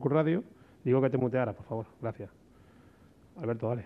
Radio. Digo que te mutearas, por favor. Gracias. Alberto, dale.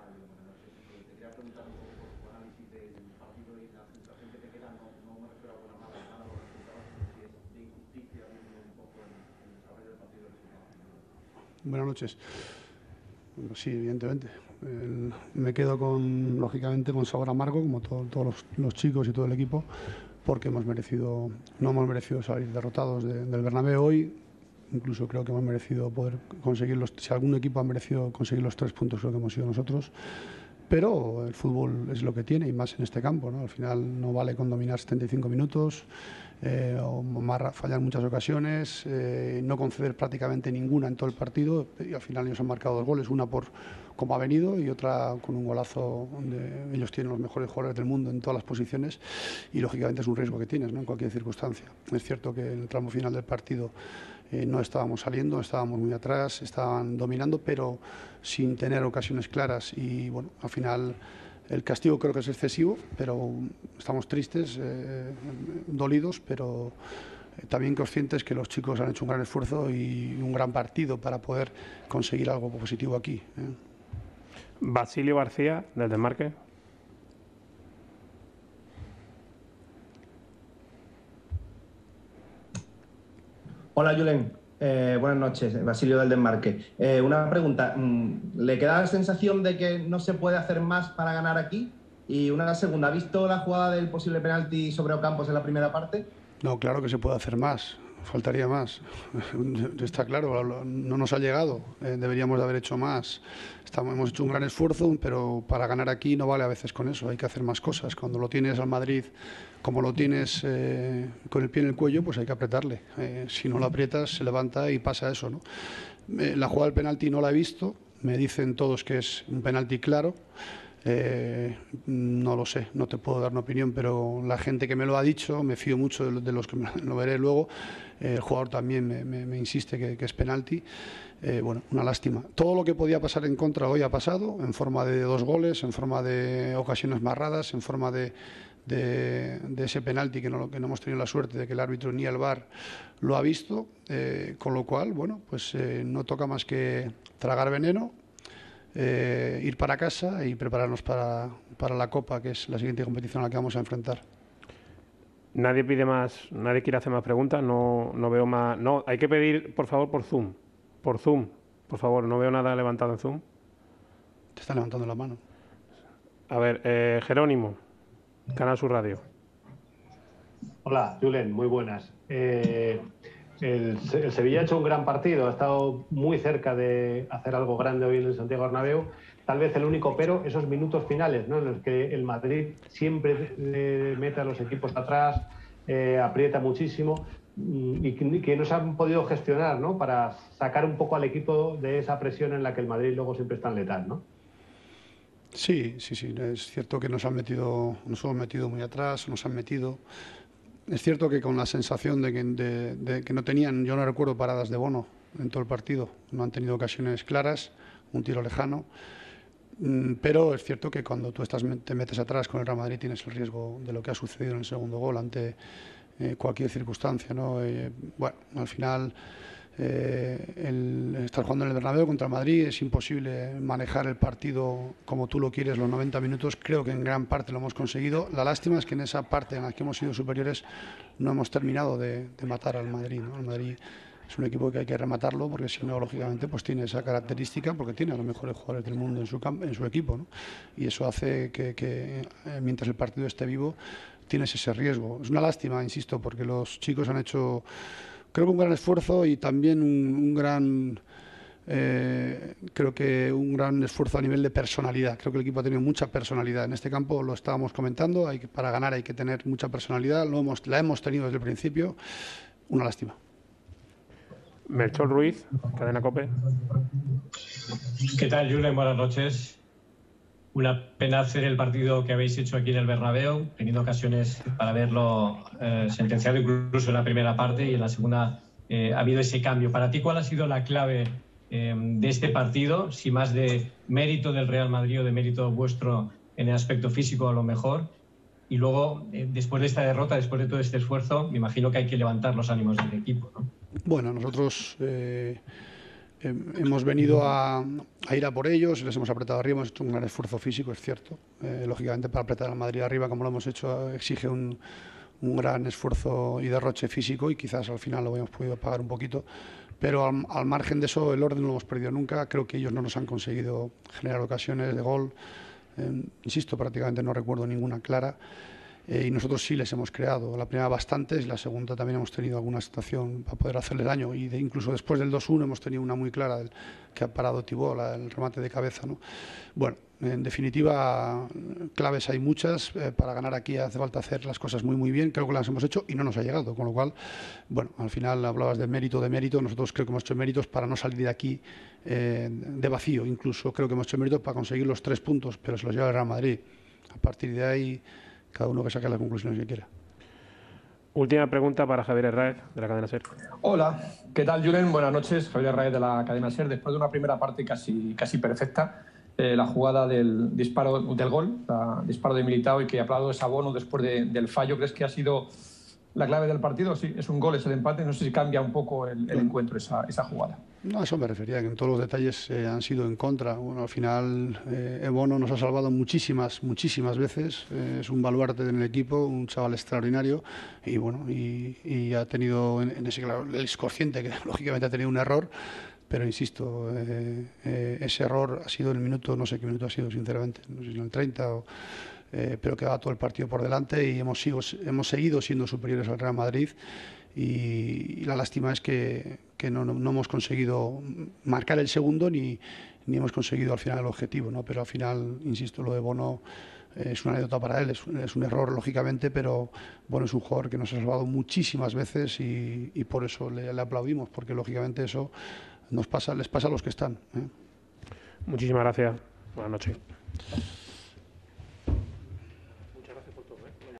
Buenas noches. Bueno, sí, evidentemente. Me quedo lógicamente con sabor amargo, como todos los chicos y todo el equipo, porque no hemos merecido salir derrotados del Bernabéu hoy. Incluso creo que hemos merecido poder conseguir si algún equipo ha merecido conseguir los 3 puntos, creo que hemos sido nosotros. Pero el fútbol es lo que tiene, y más en este campo, ¿no? Al final no vale con dominar 75 minutos, o fallar en muchas ocasiones, no conceder prácticamente ninguna en todo el partido, y al final ellos han marcado 2 goles, una por cómo ha venido y otra con un golazo donde ellos tienen los mejores jugadores del mundo en todas las posiciones, y lógicamente es un riesgo que tienes, ¿no?, en cualquier circunstancia. Es cierto que en el tramo final del partido no estábamos saliendo, estábamos muy atrás, estaban dominando, pero sin tener ocasiones claras, y bueno, al final el castigo creo que es excesivo, pero estamos tristes, dolidos, pero también conscientes que los chicos han hecho un gran esfuerzo y un gran partido para poder conseguir algo positivo aquí. Basilio García, del Desmarque. Hola, Julen. Buenas noches, Basilio del Desmarque. Una pregunta. ¿Le queda la sensación de que no se puede hacer más para ganar aquí? Y una segunda, ¿ha visto la jugada del posible penalti sobre Ocampos en la primera parte? No, claro que se puede hacer más. Faltaría más. Está claro, no nos ha llegado. Deberíamos de haber hecho más. Hemos hecho un gran esfuerzo, pero para ganar aquí no vale a veces con eso. Hay que hacer más cosas. Cuando lo tienes al Madrid, como lo tienes con el pie en el cuello, pues hay que apretarle. Si no lo aprietas, se levanta y pasa eso, ¿no? La jugada del penalti no la he visto. Me dicen todos que es un penalti claro. No lo sé, no te puedo dar una opinión, pero la gente que me lo ha dicho, me fío mucho de los que lo veré luego. El jugador también me insiste que es penalti. Bueno, una lástima. Todo lo que podía pasar en contra hoy ha pasado, en forma de 2 goles, en forma de ocasiones marradas, en forma de ese penalti que no hemos tenido la suerte de que el árbitro ni el VAR lo ha visto, con lo cual, bueno, pues no toca más que tragar veneno, ir para casa y prepararnos para la Copa, que es la siguiente competición a la que vamos a enfrentar. Nadie pide más, nadie quiere hacer más preguntas, no veo más. No, hay que pedir, por favor, por Zoom. Por Zoom, por favor, no veo nada levantado en Zoom. Te están levantando la mano. A ver, Jerónimo, Canal Sur Radio. Hola, Julen, muy buenas. El Sevilla ha hecho un gran partido, ha estado muy cerca de hacer algo grande hoy en el Santiago Bernabéu. Tal vez el único pero, esos minutos finales, ¿no?, en los que el Madrid siempre mete a los equipos atrás, aprieta muchísimo, y que no se han podido gestionar, ¿no?, para sacar un poco al equipo de esa presión en la que el Madrid luego siempre es tan letal, ¿no? Sí, es cierto que nos hemos metido muy atrás, nos han metido. Es cierto que con la sensación de que no tenían, yo no recuerdo paradas de Bono en todo el partido, no han tenido ocasiones claras, un tiro lejano, pero es cierto que cuando tú te metes atrás con el Real Madrid tienes el riesgo de lo que ha sucedido en el segundo gol ante cualquier circunstancia, ¿no? Bueno, al final estar jugando en el Bernabéu contra el Madrid es imposible manejar el partido como tú lo quieres los 90 minutos. Creo que en gran parte lo hemos conseguido. La lástima es que en esa parte en la que hemos sido superiores no hemos terminado de matar al Madrid, ¿no? El Madrid es un equipo que hay que rematarlo, porque si no, lógicamente, pues tiene esa característica, porque tiene a los mejores jugadores del mundo en su equipo, ¿no? Y eso hace que mientras el partido esté vivo tienes ese riesgo. Es una lástima, insisto, porque los chicos han hecho, creo que un gran esfuerzo, y también creo que un gran esfuerzo a nivel de personalidad. Creo que el equipo ha tenido mucha personalidad. En este campo lo estábamos comentando, para ganar hay que tener mucha personalidad, la hemos tenido desde el principio. Una lástima. Melchor Ruiz, Cadena COPE. ¿Qué tal, Julen? Buenas noches. Una pena hacer el partido que habéis hecho aquí en el Bernabéu, teniendo ocasiones para verlo sentenciado incluso en la primera parte, y en la segunda ha habido ese cambio. Para ti, ¿cuál ha sido la clave de este partido? Si más de mérito del Real Madrid o de mérito vuestro en el aspecto físico, a lo mejor. Y luego, después de esta derrota, después de todo este esfuerzo, me imagino que hay que levantar los ánimos del equipo, ¿no? Bueno, nosotros hemos venido a ir a por ellos, les hemos apretado arriba, hemos hecho un gran esfuerzo físico, es cierto. Lógicamente, para apretar al Madrid arriba, como lo hemos hecho, exige un gran esfuerzo y derroche físico, y quizás al final lo hemos podido pagar un poquito. Pero al margen de eso, el orden no lo hemos perdido nunca. Creo que ellos no nos han conseguido generar ocasiones de gol. Insisto, prácticamente no recuerdo ninguna clara. Y nosotros sí les hemos creado. La primera bastantes, la segunda también hemos tenido alguna situación para poder hacerle daño. Y incluso después del 2-1 hemos tenido una muy clara que ha parado Thibaut, el remate de cabeza, ¿no? Bueno, en definitiva, claves hay muchas. Para ganar aquí hace falta hacer las cosas muy bien. Creo que las hemos hecho y no nos ha llegado. Con lo cual, bueno, al final hablabas de mérito. Nosotros creo que hemos hecho méritos para no salir de aquí de vacío. Incluso creo que hemos hecho méritos para conseguir los 3 puntos, pero se los lleva el Real Madrid. A partir de ahí, cada uno que saque las conclusiones que quiera. Última pregunta para Javier Herráez, de la cadena SER. Hola, ¿qué tal, Julen? Buenas noches, Javier Herráez de la cadena SER. Después de una primera parte casi perfecta, la jugada del disparo del gol, el disparo de Militao, y que aplaudo esa Bono después del fallo, ¿crees que ha sido la clave del partido? Sí, es un gol, es el empate. No sé si cambia un poco el encuentro esa jugada. No, a eso me refería, que en todos los detalles han sido en contra. Bueno, al final Bono nos ha salvado muchísimas veces. Es un baluarte en el equipo, un chaval extraordinario, y bueno, y ha tenido en ese, claro, él es consciente que lógicamente ha tenido un error, pero insisto, ese error ha sido en el minuto, no sé qué minuto ha sido, sinceramente, no sé si en el 30 pero que va todo el partido por delante, y hemos seguido siendo superiores al Real Madrid, y la lástima es que no hemos conseguido marcar el segundo ni hemos conseguido al final el objetivo, ¿no? Pero al final, insisto, lo de Bono es una anécdota para él, es un error lógicamente, pero Bono es un jugador que nos ha salvado muchísimas veces, y por eso le aplaudimos, porque lógicamente eso les pasa a los que están. Muchísimas gracias. Buenas noches.